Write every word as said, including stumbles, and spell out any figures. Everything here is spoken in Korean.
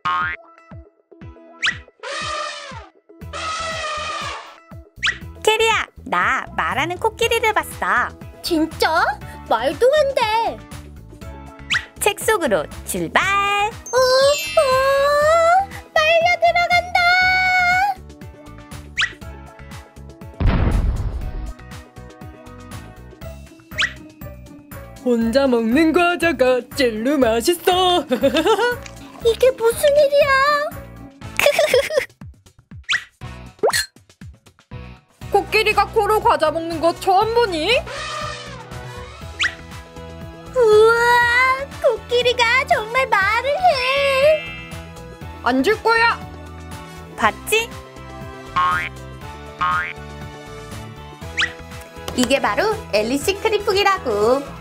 캐리야, 나 말하는 코끼리를 봤어. 진짜? 말도 안 돼. 책 속으로 출발. 어, 어, 빨려 들어간다. 혼자 먹는 과자가 젤로 맛있어. 이게 무슨 일이야? 코끼리가 코로 과자 먹는 거 처음 보니? 우와, 코끼리가 정말 말을 해. 안 줄 거야. 봤지? 이게 바로 앨리시 크리프기라고.